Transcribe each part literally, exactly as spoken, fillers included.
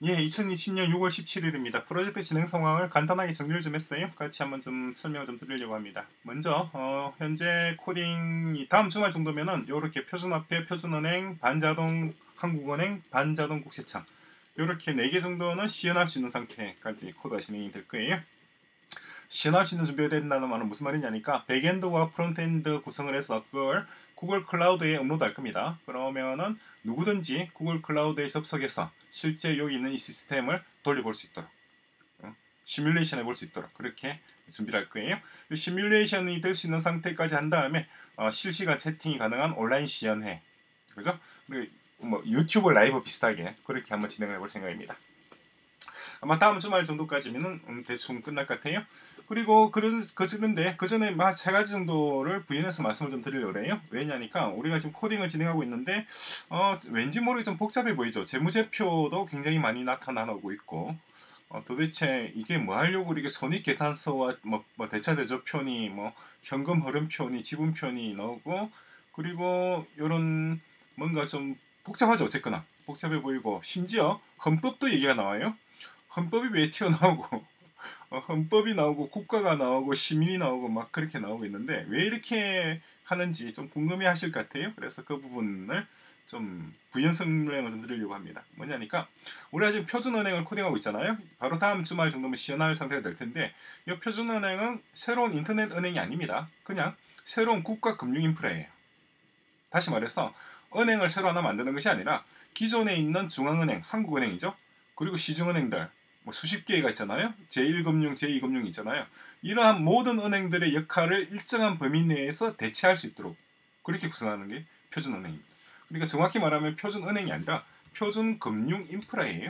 예, 이천이십 년 유월 십칠일입니다. 프로젝트 진행 상황을 간단하게 정리를 좀 했어요. 같이 한번 좀 설명을 좀 드리려고 합니다. 먼저 어, 현재 코딩이 다음 주말 정도면은 이렇게 표준화폐, 표준은행, 반자동 한국은행, 반자동 국세청 이렇게 네 개 정도는 시연할 수 있는 상태까지 코드가 진행이 될 거예요. 시연할 수 있는 준비가 된다는 말은 무슨 말이냐니까 백엔드와 프론트엔드 구성을 해서 그걸 구글 클라우드에 업로드할 겁니다. 그러면은 누구든지 구글 클라우드에 접속해서 실제 여기 있는 이 시스템을 돌려볼 수 있도록 어? 시뮬레이션 해볼 수 있도록 그렇게 준비를 할 거예요. 시뮬레이션이 될 수 있는 상태까지 한 다음에 어, 실시간 채팅이 가능한 온라인 시연회, 그죠? 그리고 뭐 유튜브 라이브 비슷하게 그렇게 한번 진행을 해볼 생각입니다. 아마 다음 주말 정도까지면 음, 대충 끝날 것 같아요. 그리고 그런 그런데 그 전에 세 가지 정도를 부연해서 말씀을 좀 드리려고 해요. 왜냐니까 우리가 지금 코딩을 진행하고 있는데 어, 왠지 모르게 좀 복잡해 보이죠. 재무제표도 굉장히 많이 나타나고 있고 어, 도대체 이게 뭐 하려고 이렇게 손익계산서와 뭐, 뭐 대차대조표니 뭐 현금 흐름표니 지분표니 나오고 그리고 이런 뭔가 좀 복잡하죠. 어쨌거나 복잡해 보이고 심지어 헌법도 얘기가 나와요. 헌법이 왜 튀어나오고 어, 헌법이 나오고 국가가 나오고 시민이 나오고 막 그렇게 나오고 있는데 왜 이렇게 하는지 좀 궁금해하실 것 같아요. 그래서 그 부분을 좀 부연 설명을 좀 드리려고 합니다. 뭐냐니까 우리가 지금 표준은행을 코딩하고 있잖아요. 바로 다음 주말 정도면 시연할 상태가 될 텐데 이 표준은행은 새로운 인터넷 은행이 아닙니다. 그냥 새로운 국가 금융 인프라예요. 다시 말해서 은행을 새로 하나 만드는 것이 아니라 기존에 있는 중앙은행, 한국은행이죠. 그리고 시중은행들 뭐 수십 개가 있잖아요. 제일 금융, 제이 금융 있잖아요. 이러한 모든 은행들의 역할을 일정한 범위 내에서 대체할 수 있도록 그렇게 구성하는 게 표준은행입니다. 그러니까 정확히 말하면 표준은행이 아니라 표준금융 인프라예요.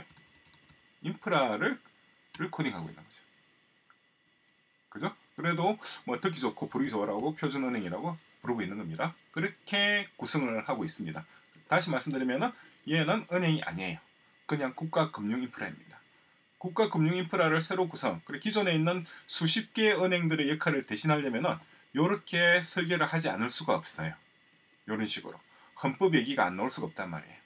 인프라를 코딩하고 있는 거죠. 그죠? 그래도 뭐 듣기 좋고 부르기 좋아라고 표준은행이라고 부르고 있는 겁니다. 그렇게 구성을 하고 있습니다. 다시 말씀드리면 얘는 은행이 아니에요. 그냥 국가금융인프라입니다. 국가금융인프라를 새로 구성, 그리고 기존에 있는 수십 개의 은행들의 역할을 대신하려면 이렇게 설계를 하지 않을 수가 없어요. 이런 식으로. 헌법 얘기가 안 나올 수가 없단 말이에요.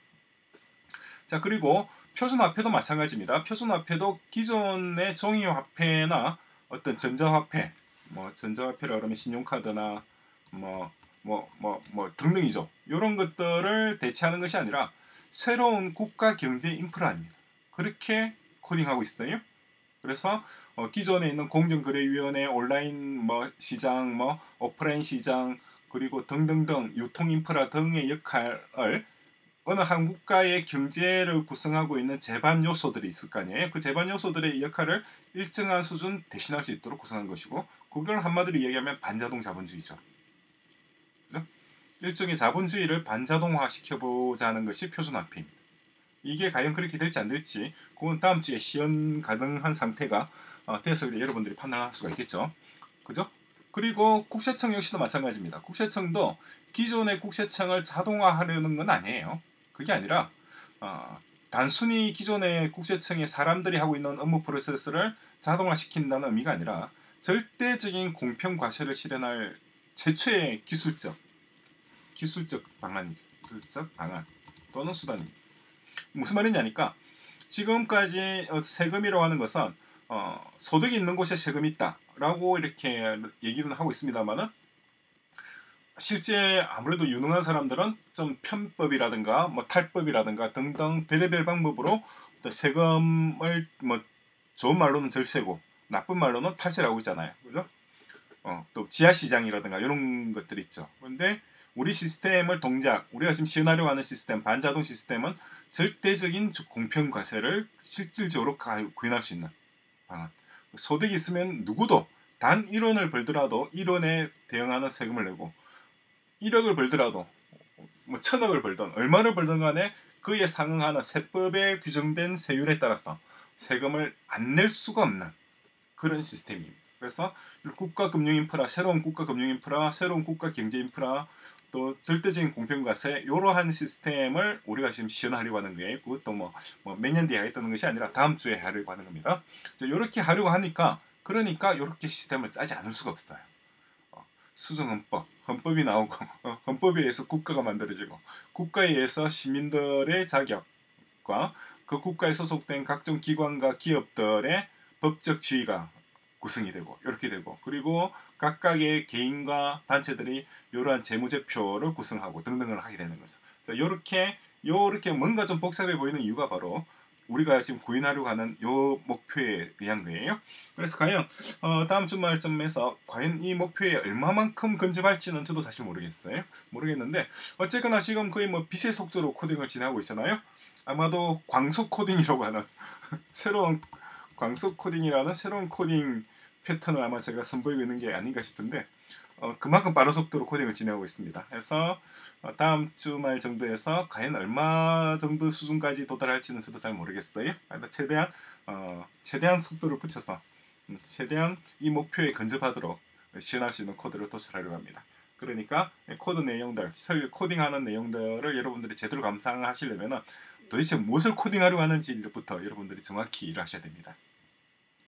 자, 그리고 표준화폐도 마찬가지입니다. 표준화폐도 기존의 종이화폐나 어떤 전자화폐, 뭐 전자화폐라 그러면 신용카드나 뭐 뭐 뭐 뭐 등등이죠. 이런 것들을 대체하는 것이 아니라 새로운 국가 경제 인프라입니다. 그렇게 코딩하고 있어요. 그래서 어, 기존에 있는 공정거래위원회, 온라인 뭐 시장, 뭐 오프라인 시장 그리고 등등등 유통 인프라 등의 역할을 어느 한 국가의 경제를 구성하고 있는 제반 요소들이 있을 거 아니에요. 그 제반 요소들의 역할을 일정한 수준 대신할 수 있도록 구성한 것이고 그걸 한마디로 얘기하면 반자동 자본주의죠. 그죠? 일종의 자본주의를 반자동화 시켜보자는 것이 표준화폐입니다. 이게 과연 그렇게 될지 안 될지 그건 다음 주에 시연 가능한 상태가 어, 돼서 여러분들이 판단할 수가 있겠죠. 그죠? 그리고 국세청 역시도 마찬가지입니다. 국세청도 기존의 국세청을 자동화하려는 건 아니에요. 그게 아니라 어, 단순히 기존의 국세청의 사람들이 하고 있는 업무 프로세스를 자동화시킨다는 의미가 아니라 절대적인 공평 과세를 실현할 최초의 기술적 기술적 방안이죠. 기술적 방안 또는 수단입니다. 무슨 말이냐니까 지금까지 세금이라고 하는 것은 어, 소득이 있는 곳에 세금이 있다라고 이렇게 얘기는 하고 있습니다만은 실제 아무래도 유능한 사람들은 좀 편법이라든가 뭐 탈법이라든가 등등 별의별 방법으로 세금을 뭐 좋은 말로는 절세고 나쁜 말로는 탈세라고 있잖아요. 그죠? 어, 또 지하시장이라든가 이런 것들이 있죠. 그런데 우리 시스템을 동작, 우리가 지금 시연하려고 하는 시스템, 반자동 시스템은 절대적인 공평 과세를 실질적으로 구현할 수 있는 방안. 소득이 있으면 누구도 단 일 원을 벌더라도 일 원에 대응하는 세금을 내고 일억을 벌더라도 뭐 천억을 벌든 얼마를 벌든 간에 그에 상응하는 세법에 규정된 세율에 따라서 세금을 안 낼 수가 없는 그런 시스템입니다. 그래서 국가 금융 인프라, 새로운 국가 금융 인프라, 새로운 국가 경제 인프라, 또 절대적인 공평과세 이러한 시스템을 우리가 지금 시연하려고 하는 거예요. 그것도 뭐 몇 년 뒤에 하겠다는 것이 아니라 다음 주에 하려고 하는 겁니다. 이렇게 하려고 하니까 그러니까 이렇게 시스템을 짜지 않을 수가 없어요. 어, 수정헌법, 헌법이 나오고 어, 헌법에 의해서 국가가 만들어지고 국가에 의해서 시민들의 자격과 그 국가에 소속된 각종 기관과 기업들의 법적 지위가 구성이 되고 이렇게 되고 그리고 각각의 개인과 단체들이 이러한 재무제표를 구성하고 등등을 하게 되는 거죠. 자, 이렇게 요렇게 뭔가 좀 복잡해 보이는 이유가 바로 우리가 지금 구인하려고 하는 요 목표에 의한 거예요. 그래서 과연 어, 다음 주말쯤에서 과연 이 목표에 얼마만큼 근접할지는 저도 사실 모르겠어요. 모르겠는데 어쨌거나 지금 거의 뭐 빛의 속도로 코딩을 진행하고 있잖아요. 아마도 광속 코딩이라고 하는 새로운 광속 코딩이라는 새로운 코딩 패턴을 아마 제가 선보이고 있는 게 아닌가 싶은데 어, 그만큼 빠른 속도로 코딩을 진행하고 있습니다. 그래서 어, 다음 주말 정도에서 과연 얼마 정도 수준까지 도달할지는 저도 잘 모르겠어요. 최대한 어, 최대한 속도를 붙여서 음, 최대한 이 목표에 근접하도록 시연할 수 있는 코드를 도출하려고 합니다. 그러니까 코드 내용들, 코딩하는 내용들을 여러분들이 제대로 감상하시려면 도대체 무엇을 코딩하려고 하는지부터 여러분들이 정확히 일하셔야 됩니다.